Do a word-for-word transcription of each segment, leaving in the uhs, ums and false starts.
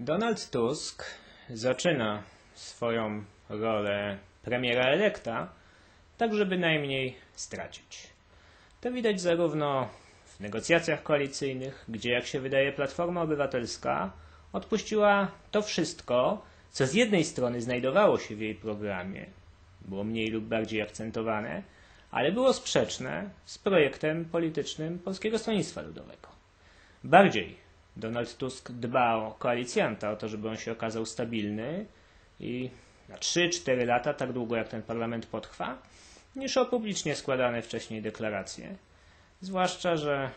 Donald Tusk zaczyna swoją rolę premiera elekta, tak żeby najmniej stracić. To widać zarówno w negocjacjach koalicyjnych, gdzie, jak się wydaje, Platforma Obywatelska odpuściła to wszystko, co z jednej strony znajdowało się w jej programie, było mniej lub bardziej akcentowane, ale było sprzeczne z projektem politycznym Polskiego Stronnictwa Ludowego. Bardziej Donald Tusk dba o koalicjanta, o to, żeby on się okazał stabilny i na trzy cztery lata, tak długo jak ten parlament potrwa, niż o publicznie składane wcześniej deklaracje. Zwłaszcza, że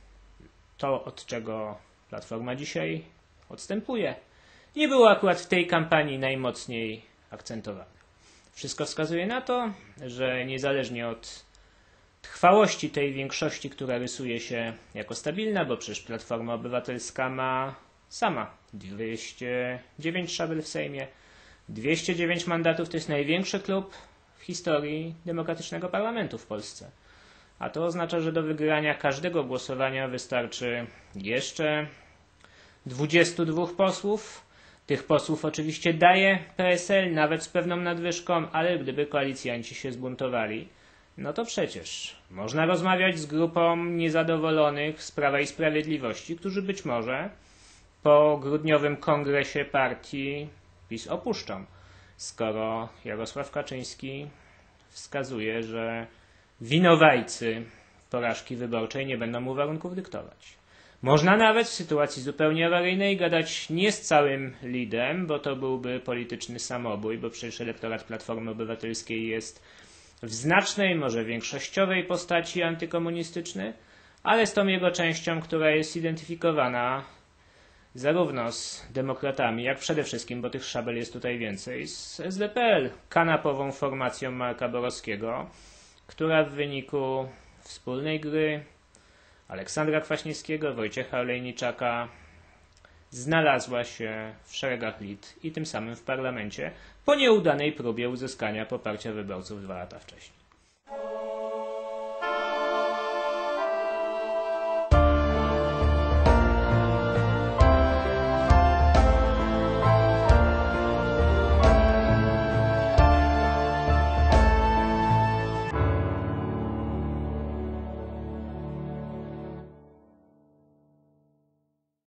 to, od czego Platforma dzisiaj odstępuje, nie było akurat w tej kampanii najmocniej akcentowane. Wszystko wskazuje na to, że niezależnie od trwałości tej większości, która rysuje się jako stabilna, bo przecież Platforma Obywatelska ma sama dwieście dziewięć szabel w Sejmie, dwieście dziewięć mandatów, to jest największy klub w historii demokratycznego parlamentu w Polsce. A to oznacza, że do wygrania każdego głosowania wystarczy jeszcze dwudziestu dwóch posłów. Tych posłów oczywiście daje P S L, nawet z pewną nadwyżką, ale gdyby koalicjanci się zbuntowali, no to przecież można rozmawiać z grupą niezadowolonych z Prawa i Sprawiedliwości, którzy być może po grudniowym kongresie partii PiS opuszczą, skoro Jarosław Kaczyński wskazuje, że winowajcy porażki wyborczej nie będą mu warunków dyktować. Można nawet w sytuacji zupełnie awaryjnej gadać nie z całym lidem, bo to byłby polityczny samobój, bo przecież elektorat Platformy Obywatelskiej jest w znacznej, może większościowej postaci antykomunistyczny, ale z tą jego częścią, która jest zidentyfikowana zarówno z demokratami, jak przede wszystkim, bo tych szabel jest tutaj więcej, z S D P L, kanapową formacją Marka Borowskiego, która w wyniku wspólnej gry Aleksandra Kwaśniewskiego, Wojciecha Olejniczaka znalazła się w szeregach Lit i tym samym w parlamencie po nieudanej próbie uzyskania poparcia wyborców dwa lata wcześniej.